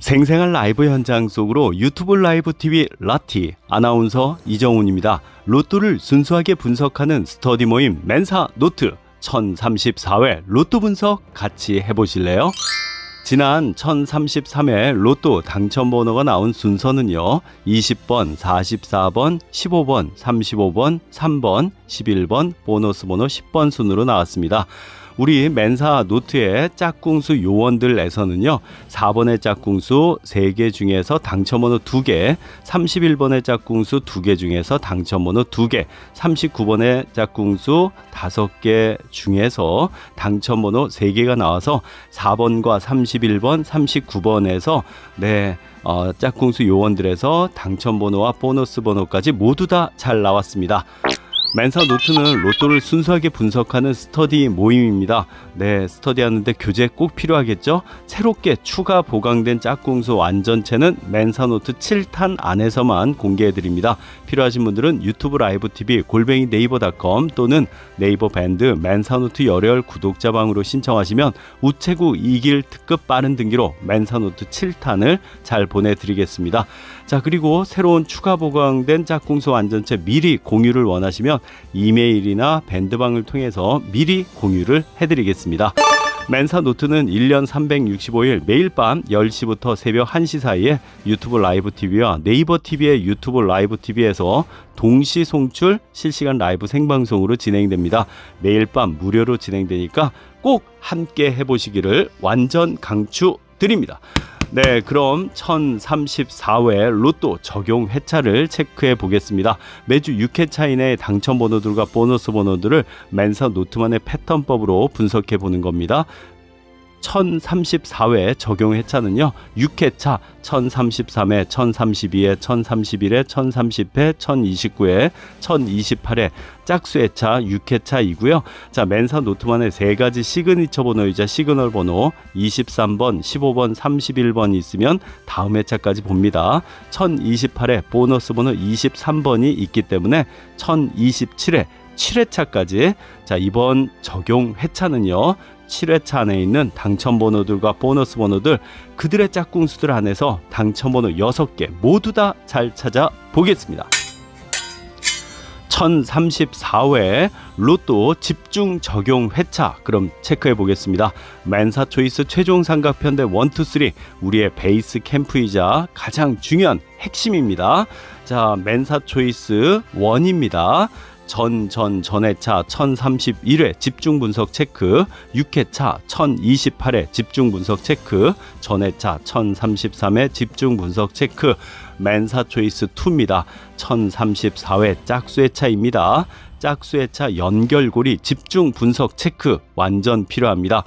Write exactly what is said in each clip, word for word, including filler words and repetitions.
생생한 라이브 현장 속으로 유튜브 라이브 티비 라티 아나운서 이정훈입니다. 로또를 순수하게 분석하는 스터디 모임 멘사 노트 천삼십사 회 로또 분석 같이 해보실래요? 지난 천삼십삼 회 로또 당첨번호가 나온 순서는요, 이십 번, 사십사 번, 십오 번, 삼십오 번, 삼 번, 십일 번, 보너스 번호 십 번 순으로 나왔습니다. 우리 멘사 노트의 짝꿍수 요원들에서는요, 사 번의 짝꿍수 세 개 중에서 당첨번호 두 개, 삼십일 번의 짝꿍수 두 개 중에서 당첨번호 두 개, 삼십구 번의 짝꿍수 다섯 개 중에서 당첨번호 세 개가 나와서 사 번과 삼십일 번, 삼십구 번에서 네, 어, 짝꿍수 요원들에서 당첨번호와 보너스 번호까지 모두 다 잘 나왔습니다. 멘사 노트는 로또를 순수하게 분석하는 스터디 모임입니다. 네, 스터디하는데 교재 꼭 필요하겠죠? 새롭게 추가 보강된 짝꿍수 완전체는 멘사 노트 칠 탄 안에서만 공개해드립니다. 필요하신 분들은 유튜브 라이브 티비 골뱅이 네이버 닷컴 또는 네이버 밴드 멘사 노트 열혈 구독자방으로 신청하시면 우체국 이 길 특급 빠른 등기로 멘사 노트 칠 탄을 잘 보내드리겠습니다. 자, 그리고 새로운 추가 보강된 짝꿍수 완전체 미리 공유를 원하시면 이메일이나 밴드방을 통해서 미리 공유를 해드리겠습니다. 멘사 노트는 일 년 삼백육십오 일 매일 밤 열 시부터 새벽 한 시 사이에 유튜브 라이브 티비와 네이버 티비의 유튜브 라이브 티비에서 동시 송출 실시간 라이브 생방송으로 진행됩니다. 매일 밤 무료로 진행되니까 꼭 함께 해보시기를 완전 강추드립니다. 네, 그럼 천삼십사 회 로또 적용 회차를 체크해 보겠습니다. 매주 육 회차 이내의 당첨 번호들과 보너스 번호들을 멘사 노트만의 패턴법으로 분석해 보는 겁니다. 천삼십사 회 적용 회차는요, 육 회차 천삼십삼 회, 천삼십이 회, 천삼십일 회, 천삼십 회, 천이십구 회, 천이십팔 회 짝수 회차 육 회차이고요. 자, 멘사 노트만의 세 가지 시그니처 번호이자 시그널 번호 이십삼 번, 십오 번, 삼십일 번이 있으면 다음 회차까지 봅니다. 천이십팔 회 보너스 번호 이십삼 번이 있기 때문에 천이십칠 회 칠 회차까지. 자, 이번 적용 회차는요, 칠 회차 안에 있는 당첨번호들과 보너스 번호들, 그들의 짝꿍수들 안에서 당첨번호 여섯 개 모두 다 잘 찾아보겠습니다. 천삼십사 회 로또 집중 적용 회차 그럼 체크해 보겠습니다. 멘사 초이스 최종 삼각편대 일, 이, 삼 우리의 베이스 캠프이자 가장 중요한 핵심입니다. 자, 멘사 초이스 일입니다. 전, 전, 전회차 천삼십일 회 집중 분석 체크, 육 회차 천이십팔 회 집중 분석 체크, 전회차 천삼십삼 회 집중 분석 체크, 멘사 초이스 이입니다. 천삼십사 회 짝수 회차입니다. 짝수 회차 연결고리 집중 분석 체크 완전 필요합니다.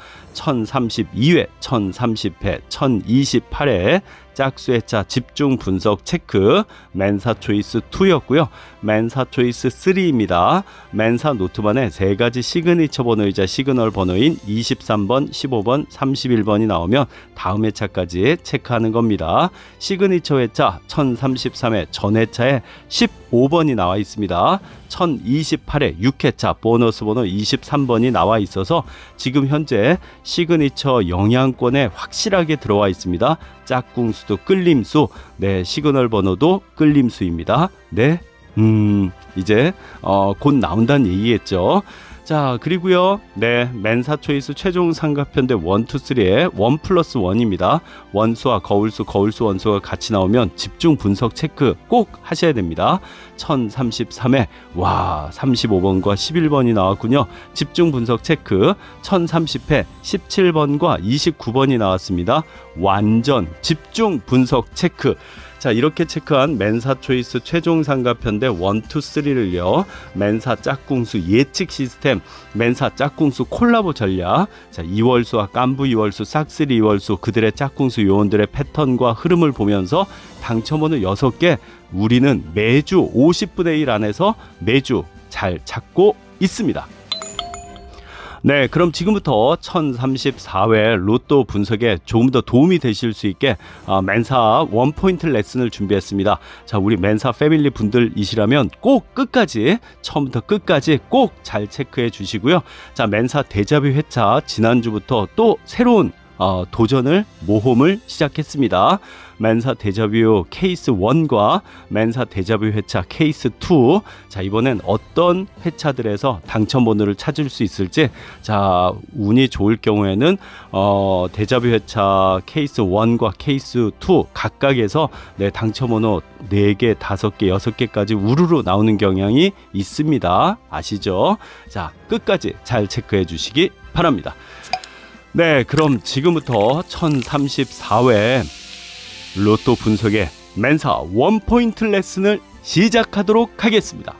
천삼십이 회, 천삼십 회, 천이십팔 회 짝수 회차 집중 분석 체크, 멘사 초이스 이였고요. 멘사 초이스 삼입니다. 멘사 노트만의 세 가지 시그니처 번호이자 시그널 번호인 이십삼 번, 십오 번, 삼십일 번이 나오면 다음 회차까지 체크하는 겁니다. 시그니처 회차 천삼십삼 회 전 회차에 십오 번이 나와 있습니다. 천이십팔 회 육 회차 보너스 번호 이십삼 번이 나와 있어서 지금 현재 시그니처 영향권에 확실하게 들어와 있습니다. 짝꿍수도 끌림수, 네, 시그널 번호도 끌림수입니다. 네, 음, 이제 어, 곧 나온다는 얘기겠죠. 자, 그리고요, 네, 멘사 초이스 최종 삼각편대 일, 이, 삼의 일 플러스 일입니다. 원수와 거울수, 거울수, 원수가 같이 나오면 집중 분석 체크 꼭 하셔야 됩니다. 천삼십삼 회, 와, 삼십오 번과 십일 번이 나왔군요. 집중 분석 체크. 천삼십 회, 십칠 번과 이십구 번이 나왔습니다. 완전 집중 분석 체크. 자, 이렇게 체크한 멘사 초이스 최종 삼각편대 일, 이, 삼을요 멘사 짝꿍수 예측 시스템, 멘사 짝꿍수 콜라보 전략, 자, 이월수와 깐부 이월수, 싹쓸이 이월수 그들의 짝꿍수 요원들의 패턴과 흐름을 보면서 당첨번호 여섯 개 우리는 매주 오십분의 일 안에서 매주 잘 찾고 있습니다. 네, 그럼 지금부터 천삼십사 회 로또 분석에 조금 더 도움이 되실 수 있게 어, 멘사 원포인트 레슨을 준비했습니다. 자, 우리 멘사 패밀리 분들이시라면 꼭 끝까지, 처음부터 끝까지 꼭 잘 체크해 주시고요. 자, 멘사 데자뷰 회차 지난주부터 또 새로운 어, 도전을 모험을 시작했습니다. 맨사 데자뷰 케이스 일과 맨사 데자뷰 회차 케이스 이. 자, 이번엔 어떤 회차들에서 당첨번호를 찾을 수 있을지, 자, 운이 좋을 경우에는 어, 데자뷰 회차 케이스 일과 케이스 이 각각에서 네, 당첨번호 네 개, 다섯 개, 여섯 개까지 우르르 나오는 경향이 있습니다. 아시죠? 자, 끝까지 잘 체크해 주시기 바랍니다. 네, 그럼 지금부터 천삼십사 회 로또 분석의 맨사 원포인트 레슨을 시작하도록 하겠습니다.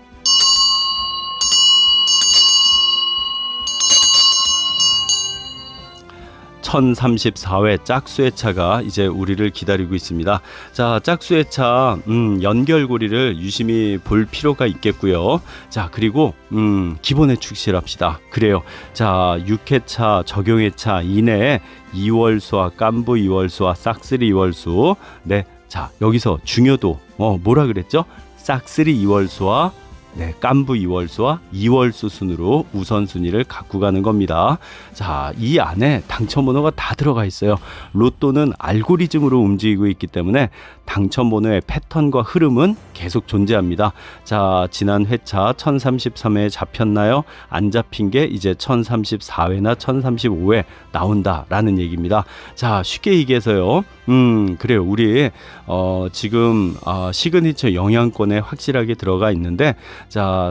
천삼십사 회 짝수회차가 이제 우리를 기다리고 있습니다. 자, 짝수회차 음, 연결고리를 유심히 볼 필요가 있겠고요. 자, 그리고 음, 기본에 충실합시다. 그래요. 자, 육 회차 적용회차 이내에 이월수와 깐부 이월수와 싹쓸이 이월수. 네, 자, 여기서 중요도 어, 뭐라 그랬죠? 싹쓸이 이월수와 네, 깐부 이월수와 이월수 순으로 우선순위를 갖고 가는 겁니다. 자, 이 안에 당첨번호가 다 들어가 있어요. 로또는 알고리즘으로 움직이고 있기 때문에 당첨번호의 패턴과 흐름은 계속 존재합니다. 자, 지난 회차 천삼십삼 회에 잡혔나요? 안 잡힌 게 이제 천삼십사 회나 천삼십오 회 나온다라는 얘기입니다. 자, 쉽게 얘기해서요. 음, 그래요. 우리 어, 지금 어, 시그니처 영양권에 확실하게 들어가 있는데, 자,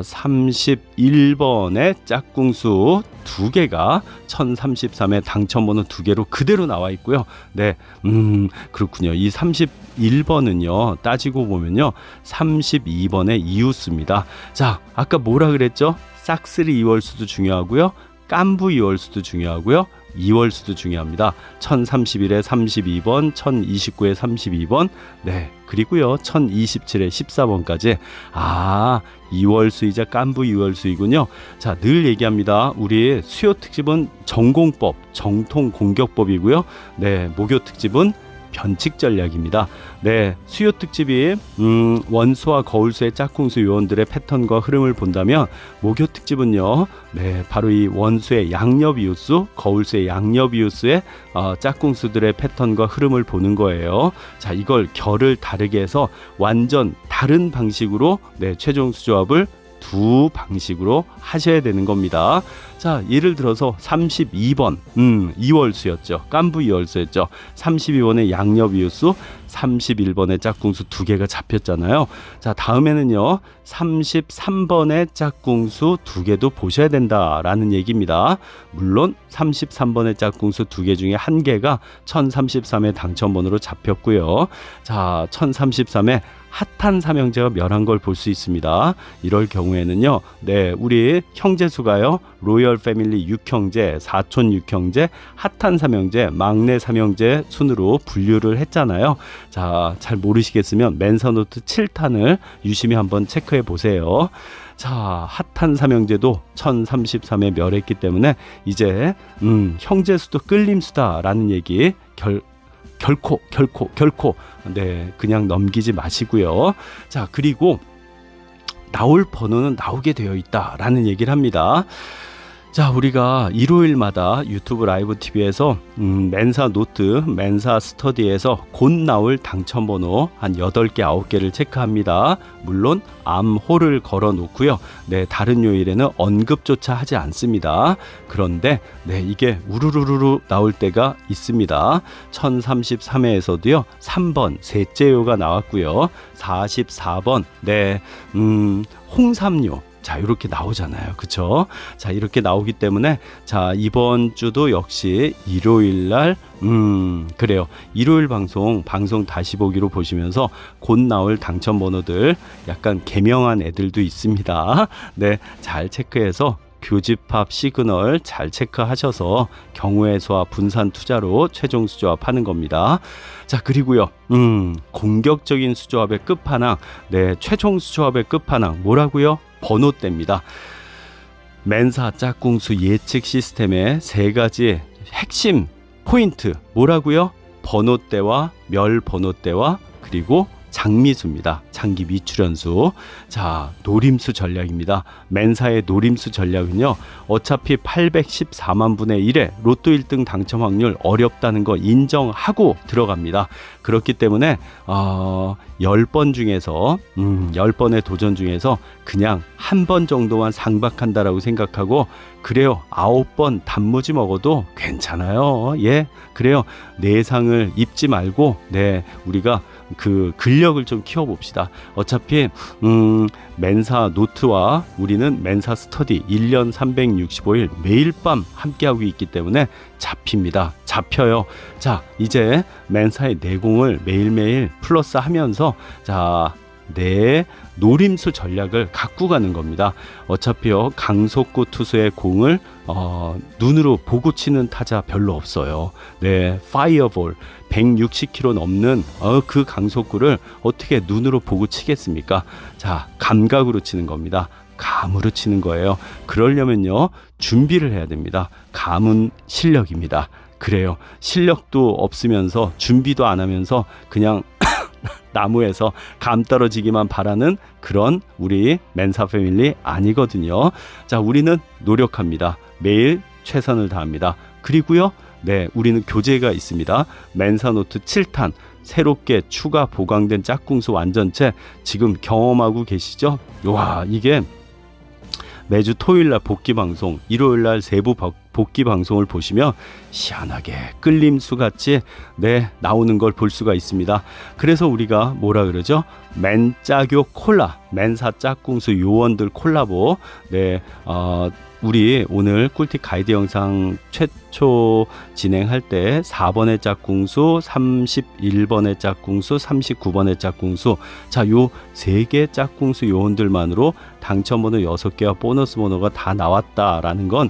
삼십일 번의 짝꿍수 두 개가 천삼십삼 회 당첨번호 두 개로 그대로 나와 있고요. 네, 음, 그렇군요. 이 삼십일 번은요, 따지고 보면요, 삼십이 번의 이웃수입니다. 자, 아까 뭐라 그랬죠? 싹쓸이 이월수도 중요하고요, 깐부 이월수도 중요하고요, 이월수도 중요합니다. 천삼십일 회 삼십이 번, 천이십구 회 삼십이 번, 네, 그리고요 천이십칠 회 십사 번까지. 아, 이월수이자 깐부 이월수이군요. 자, 늘 얘기합니다. 우리 수요 특집은 전공법, 정통 공격법이고요. 네, 목요 특집은 변칙 전략입니다. 네, 수요 특집이 음, 원수와 거울수의 짝꿍수 요원들의 패턴과 흐름을 본다면, 목요 특집은요, 네, 바로 이 원수의 양옆 이웃수, 거울수의 양옆 이웃수의 어, 짝꿍수들의 패턴과 흐름을 보는 거예요. 자, 이걸 결을 다르게 해서 완전 다른 방식으로 네, 최종 수조합을 두 방식으로 하셔야 되는 겁니다. 자, 예를 들어서 삼십이 번 음, 이월수였죠. 깐부 이월수였죠. 삼십이 번의 양옆 이웃수, 삼십일 번의 짝꿍수 두 개가 잡혔잖아요. 자, 다음에는요, 삼십삼 번의 짝꿍수 두 개도 보셔야 된다라는 얘기입니다. 물론 삼십삼 번의 짝꿍수 두 개 중에 한 개가 천삼십삼 회 당첨번호로 잡혔고요. 자, 천삼십삼 회 핫한 삼형제가 멸한 걸 볼 수 있습니다. 이럴 경우에는요, 네, 우리 형제수가요, 로열 패밀리 육 형제, 사촌 육 형제, 핫한 삼형제, 막내 삼형제 순으로 분류를 했잖아요. 자, 잘 모르시겠으면 맨사노트 칠 탄을 유심히 한번 체크해 보세요. 자, 핫한 삼형제도 천삼십삼 회 멸했기 때문에 이제 음, 형제수도 끌림수다라는 얘기 결 결코 결코 결코 네, 그냥 넘기지 마시고요. 자, 그리고 나올 번호는 나오게 되어 있다라는 얘기를 합니다. 자, 우리가 일요일마다 유튜브 라이브 티비에서 음, 맨사 노트, 맨사 스터디에서 곧 나올 당첨번호 한 여덟 개, 아홉 개를 체크합니다. 물론 암호를 걸어 놓고요. 네, 다른 요일에는 언급조차 하지 않습니다. 그런데 네, 이게 우르르르 나올 때가 있습니다. 천삼십삼 회에서도요, 삼 번 셋째요가 나왔고요. 사십사 번, 네, 음, 홍삼요. 자, 이렇게 나오잖아요. 그쵸? 자, 이렇게 나오기 때문에, 자, 이번 주도 역시 일요일 날, 음, 그래요. 일요일 방송, 방송 다시 보기로 보시면서 곧 나올 당첨번호들 약간 개명한 애들도 있습니다. 네, 잘 체크해서 교집합 시그널 잘 체크하셔서 경우의 수와 분산 투자로 최종 수조합하는 겁니다. 자, 그리고요, 음, 공격적인 수조합의 끝판왕, 네, 최종 수조합의 끝판왕 뭐라고요? 번호대입니다. 맨사 짝꿍수 예측 시스템의 세 가지 핵심 포인트 뭐라고요? 번호대와 멸 번호대와 그리고 장미수입니다. 장기 미출연수. 자, 노림수 전략입니다. 맨사의 노림수 전략은요, 어차피 팔백십사만 분의 일에 로또 일 등 당첨 확률 어렵다는 거 인정하고 들어갑니다. 그렇기 때문에 어, 십 번 중에서 음, 십 번의 도전 중에서 그냥 한 번 정도만 상박한다라고 생각하고, 그래요, 아홉 번 단무지 먹어도 괜찮아요. 예, 그래요. 내상을 입지 말고, 네, 우리가 그 근력을 좀 키워봅시다. 어차피 음, 맨사 노트와 우리는 맨사 스터디 일 년 삼백육십오 일 매일 밤 함께하고 있기 때문에 잡힙니다. 잡혀요. 자, 이제 맨사의 내공을 매일매일 플러스 하면서, 자, 내 노림수 전략을 갖고 가는 겁니다. 어차피요, 강속구 투수의 공을 어, 눈으로 보고 치는 타자 별로 없어요. 네, 파이어볼 백육십 킬로미터 넘는 어, 그 강속구를 어떻게 눈으로 보고 치겠습니까? 자, 감각으로 치는 겁니다. 감으로 치는 거예요. 그러려면요, 준비를 해야 됩니다. 감은 실력입니다. 그래요. 실력도 없으면서 준비도 안 하면서 그냥 나무에서 감 떨어지기만 바라는 그런 우리 맨사 패밀리 아니거든요. 자, 우리는 노력합니다. 매일 최선을 다합니다. 그리고요, 네, 우리는 교재가 있습니다. 맨사 노트 칠 탄 새롭게 추가 보강된 짝꿍수 완전체 지금 경험하고 계시죠? 와, 이게 매주 토요일날 복귀 방송, 일요일날 세부 복귀 방송을 보시면 시원하게 끌림수 같이 네, 나오는 걸 볼 수가 있습니다. 그래서 우리가 뭐라 그러죠? 맨짜교 콜라, 맨사 짝꿍수 요원들 콜라보. 네, 어, 우리 오늘 꿀팁 가이드 영상 최초 진행할 때 사 번의 짝꿍수, 삼십일 번의 짝꿍수, 삼십구 번의 짝꿍수, 자, 요 세 개 짝꿍수 요원들만으로 당첨번호 여섯 개와 보너스 번호가 다 나왔다라는 건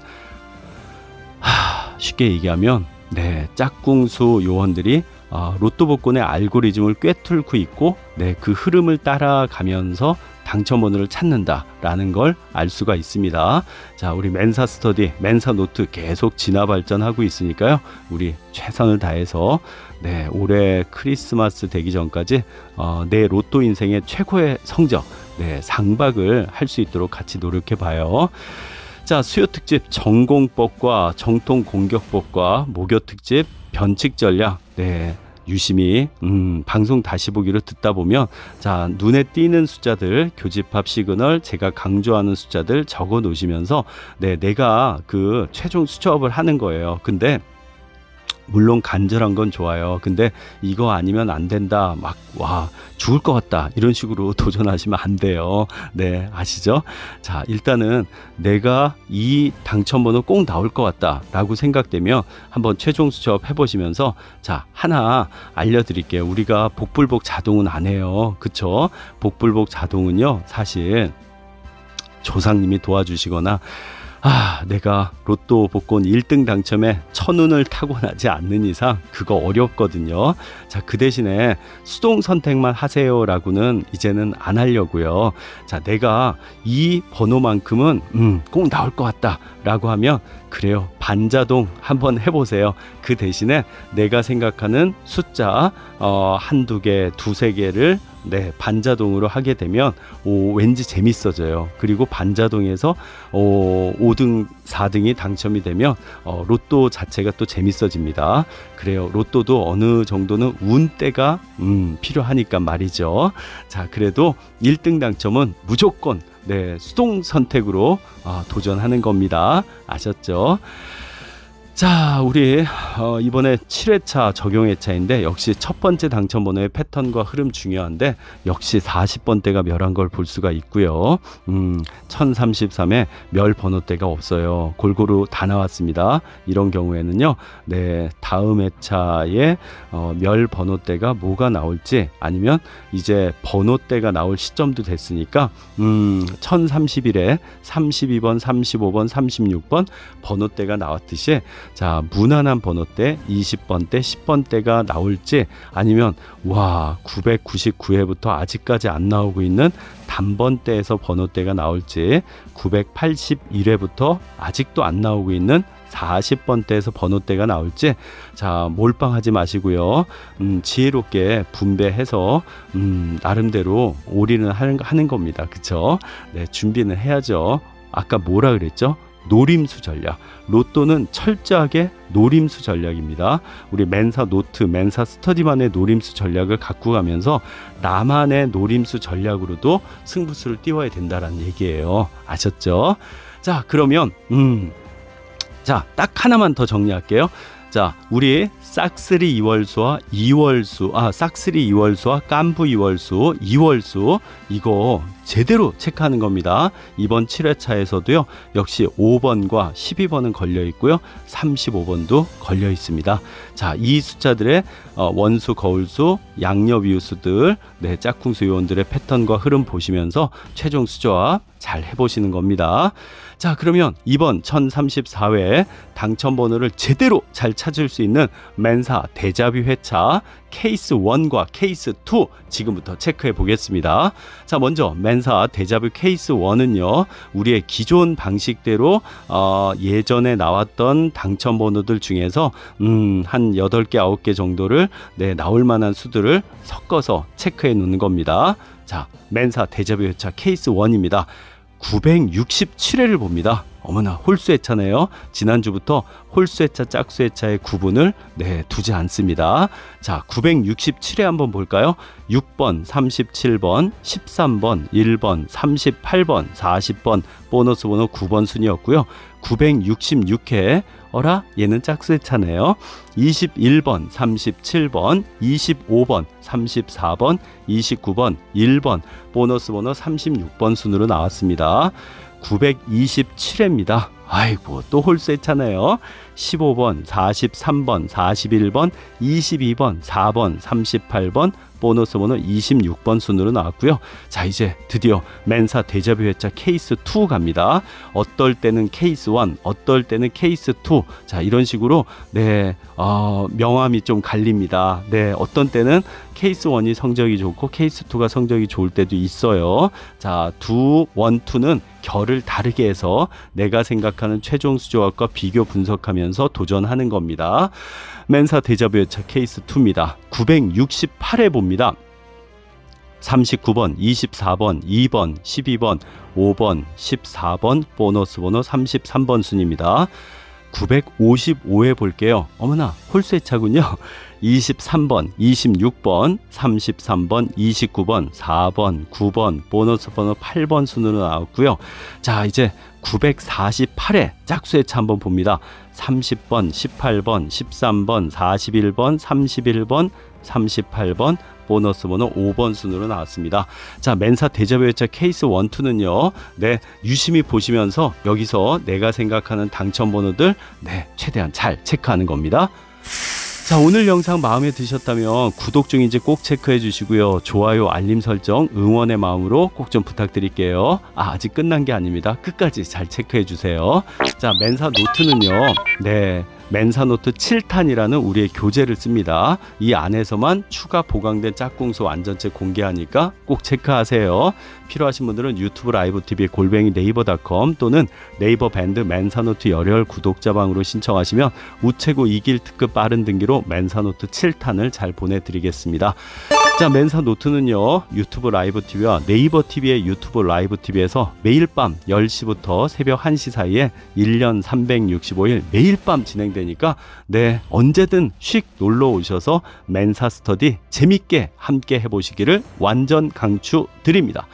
하, 쉽게 얘기하면 네, 짝꿍수 요원들이 어, 로또 복권의 알고리즘을 꿰뚫고 있고, 네, 그 흐름을 따라가면서 당첨번호를 찾는다라는 걸 알 수가 있습니다. 자, 우리 맨사 스터디, 맨사 노트 계속 진화 발전하고 있으니까요, 우리 최선을 다해서 네, 올해 크리스마스 되기 전까지 어, 내 로또 인생의 최고의 성적, 네, 상박을 할 수 있도록 같이 노력해 봐요. 자, 수요 특집 전공법과 정통 공격법과 목요 특집 변칙 전략, 네, 유심히 음, 방송 다시 보기로 듣다 보면, 자, 눈에 띄는 숫자들, 교집합 시그널, 제가 강조하는 숫자들 적어 놓으시면서, 네, 내가 그 최종 수첩을 하는 거예요. 근데 물론 간절한 건 좋아요. 근데 이거 아니면 안 된다, 막 와 죽을 것 같다, 이런 식으로 도전하시면 안 돼요. 네, 아시죠? 자, 일단은 내가 이 당첨번호 꼭 나올 것 같다 라고 생각되면 한번 최종 수첩 해보시면서, 자, 하나 알려드릴게요. 우리가 복불복 자동은 안 해요. 그쵸? 복불복 자동은요, 사실 조상님이 도와주시거나, 아, 내가 로또 복권 일 등 당첨에 천운을 타고나지 않는 이상 그거 어렵거든요. 자, 그 대신에 수동 선택만 하세요라고는 이제는 안 하려고요. 자, 내가 이 번호만큼은 음, 꼭 나올 것 같다 라고 하면, 그래요, 반자동 한번 해보세요. 그 대신에 내가 생각하는 숫자 어, 한두 개, 두세 개를 네, 반자동으로 하게 되면 오, 왠지 재밌어져요. 그리고 반자동에서 오, 오 등, 사 등이 당첨이 되면 어, 로또 자체가 또 재밌어집니다. 그래요, 로또도 어느 정도는 운때가 음, 필요하니까 말이죠. 자, 그래도 일 등 당첨은 무조건 네, 수동 선택으로 어, 도전하는 겁니다. 아셨죠? 자, 우리 어, 이번에 칠 회차 적용 회차인데, 역시 첫 번째 당첨번호의 패턴과 흐름 중요한데, 역시 사십 번대가 멸한 걸 볼 수가 있고요. 음, 천삼십삼에 멸 번호대가 없어요. 골고루 다 나왔습니다. 이런 경우에는요, 네, 다음 회차에 어, 멸 번호대가 뭐가 나올지, 아니면 이제 번호대가 나올 시점도 됐으니까 음, 천삼십일에 삼십이 번, 삼십오 번, 삼십육 번 번호대가 나왔듯이, 자, 무난한 번호대 이십 번대, 십 번대가 나올지, 아니면 와 구백구십구 회부터 아직까지 안 나오고 있는 단번대에서 번호대가 나올지, 구백팔십일 회부터 아직도 안 나오고 있는 사십 번대에서 번호대가 나올지 자 몰빵하지 마시고요. 음, 지혜롭게 분배해서 음, 나름대로 올인을 하는, 하는 겁니다. 그쵸? 네, 준비는 해야죠. 아까 뭐라 그랬죠? 노림수 전략. 로또는 철저하게 노림수 전략입니다. 우리 멘사 노트, 멘사 스터디만의 노림수 전략을 갖고 가면서 나만의 노림수 전략으로도 승부수를 띄워야 된다라는 얘기예요. 아셨죠? 자, 그러면 음, 자, 딱 하나만 더 정리할게요. 자, 우리 싹쓸이 이월수와 이월수, 아, 싹쓸이 이월수와 깐부 이월수, 이월수 이거 제대로 체크하는 겁니다. 이번 칠 회차에서도요. 역시 오 번과 십이 번은 걸려 있고요. 삼십오 번도 걸려 있습니다. 자, 이 숫자들의 어, 원수, 거울수, 양옆 이웃수들, 네, 짝꿍수 요원들의 패턴과 흐름 보시면서 최종 수조합 잘 해보시는 겁니다. 자, 그러면 이번 천삼십사 회 당첨 번호를 제대로 잘 찾을 수 있는 멘사 데자뷰 회차 케이스 일과 케이스 이 지금부터 체크해 보겠습니다. 자, 먼저 멘사 데자뷰 케이스 일은요. 우리의 기존 방식대로 어, 예전에 나왔던 당첨 번호들 중에서 음, 한 여덟 개, 아홉 개 정도를 네, 나올 만한 수들을 섞어서 체크해 놓는 겁니다. 자, 멘사 데자뷰 회차 케이스 일입니다. 구백육십칠 회를 봅니다. 어머나, 홀수 회차네요. 지난주부터 홀수 회차, 짝수 회차의 구분을 네, 두지 않습니다. 자, 구백육십칠 회 한번 볼까요? 육 번, 삼십칠 번, 십삼 번, 일 번, 삼십팔 번, 사십 번, 보너스 번호 구 번 순이었고요. 구백육십육 회, 어라? 얘는 짝수 회차네요. 이십일 번, 삼십칠 번, 이십오 번, 삼십사 번, 이십구 번, 일 번, 보너스 번호 삼십육 번 순으로 나왔습니다. 구백이십칠 회입니다. 아이고, 또 홀수 회차네요. 십오 번, 사십삼 번, 사십일 번, 이십이 번, 사 번, 삼십팔 번, 보너스 번호 이십육 번 순으로 나왔고요. 자, 이제 드디어 멘사 데자뷰 회차 케이스 이 갑니다. 어떨 때는 케이스 일, 어떨 때는 케이스 이. 자, 이런 식으로 네, 어, 명암이 좀 갈립니다. 네, 어떤 때는 케이스 일이 성적이 좋고 케이스 이가 성적이 좋을 때도 있어요. 자, 두, 원, 이는 결을 다르게 해서 내가 생각하는 최종 수조합과 비교 분석하면서 도전하는 겁니다. 멘사 데자뷰 회차 케이스 이입니다. 구백육십팔 회 봅니다. 삼십구 번, 이십사 번, 이 번, 십이 번, 오 번, 십사 번, 보너스 번호 삼십삼 번 순입니다. 구백오십오 회 볼게요. 어머나, 홀수 회차군요. 이십삼 번, 이십육 번, 삼십삼 번, 이십구 번, 사 번, 구 번, 보너스 번호 팔 번 순으로 나왔고요. 자, 이제 구백사십팔 회 짝수 회차 한번 봅니다. 삼십 번, 십팔 번, 십삼 번, 사십일 번, 삼십일 번, 삼십팔 번, 보너스 번호 오 번 순으로 나왔습니다. 자, 멘사 데자뷰 회차 케이스 일, 이는요. 네, 유심히 보시면서 여기서 내가 생각하는 당첨 번호들 네, 최대한 잘 체크하는 겁니다. 자, 오늘 영상 마음에 드셨다면 구독 중인지 꼭 체크해 주시고요. 좋아요, 알림 설정, 응원의 마음으로 꼭 좀 부탁드릴게요. 아, 아직 끝난 게 아닙니다. 끝까지 잘 체크해 주세요. 자, 멘사 노트는요. 네, 멘사 노트 칠 탄이라는 우리의 교재를 씁니다. 이 안에서만 추가 보강된 짝꿍수 완전체 공개하니까 꼭 체크하세요. 필요하신 분들은 유튜브 라이브 티비 골뱅이 네이버 닷컴 또는 네이버 밴드 멘사 노트 열혈 구독자방으로 신청하시면 우체국 이 길 특급 빠른 등기로 멘사 노트 칠 탄을 잘 보내드리겠습니다. 자, 멘사 노트는요. 유튜브 라이브 티비와 네이버 티비의 유튜브 라이브 티비에서 매일 밤 열 시부터 새벽 한 시 사이에 일 년 삼백육십오 일 매일 밤 진행되니까 네, 언제든 휙 놀러 오셔서 멘사 스터디 재밌게 함께 해보시기를 완전 강추드립니다.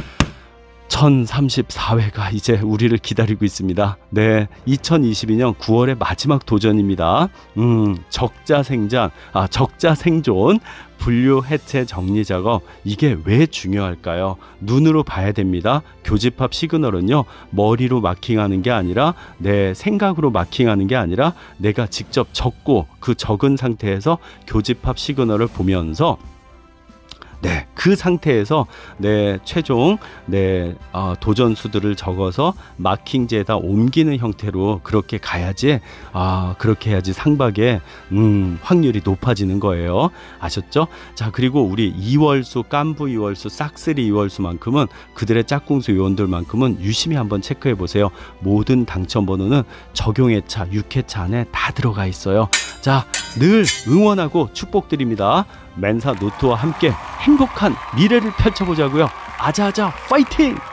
천삼십사 회가 이제 우리를 기다리고 있습니다. 네, 이천이십이 년 구월의 마지막 도전입니다. 음, 적자 생장, 아, 적자 생존, 분류 해체 정리 작업, 이게 왜 중요할까요? 눈으로 봐야 됩니다. 교집합 시그널은요, 머리로 마킹하는 게 아니라 내 생각으로 마킹하는 게 아니라 내가 직접 적고 그 적은 상태에서 교집합 시그널을 보면서 네, 그 상태에서 네, 최종 네, 어, 도전 수들을 적어서 마킹지에다 옮기는 형태로 그렇게 가야지, 아, 그렇게 해야지 상박의 음, 확률이 높아지는 거예요. 아셨죠? 자, 그리고 우리 이월수, 깐부 이월수, 싹쓸이 이월수만큼은 그들의 짝꿍수 요원들만큼은 유심히 한번 체크해 보세요. 모든 당첨 번호는 적용회차, 육 회차 안에 다 들어가 있어요. 자, 늘 응원하고 축복드립니다. 맨사 노트와 함께 행복한 미래를 펼쳐보자고요. 아자아자 파이팅!